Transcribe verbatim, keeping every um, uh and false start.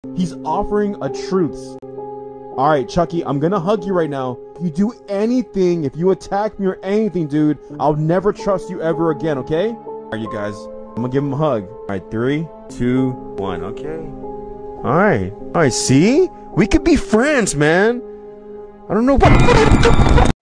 He's offering a truce. Alright, Chucky, I'm gonna hug you right now. If you do anything, if you attack me or anything, dude, I'll never trust you ever again, okay? Alright, you guys. I'm gonna give him a hug. Alright, three, two, one, okay? Alright. Alright, see? We could be friends, man. I don't know what...